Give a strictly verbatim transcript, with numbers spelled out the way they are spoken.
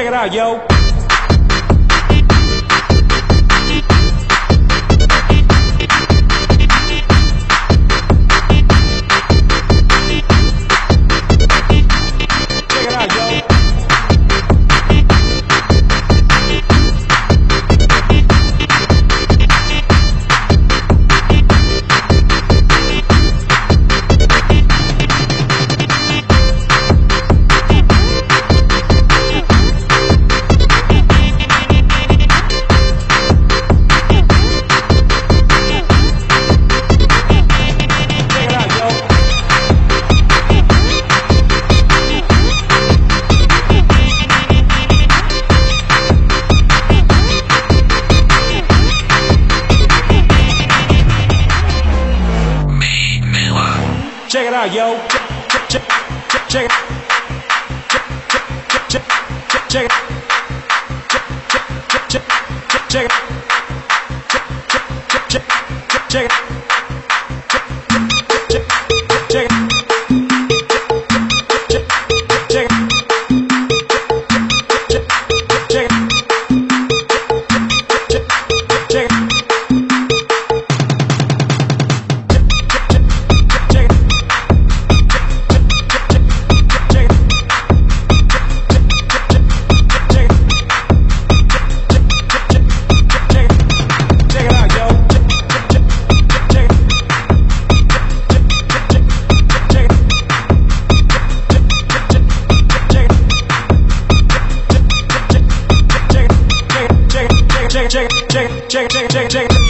it out, yo. Check it out, yo. Check, check, check, check it. Check, check, check, check it. Check, check, check, check it. Check, check, check, check it. Check, check, check it. Check it, check it, check it, check it, check it, check it, check it, check it.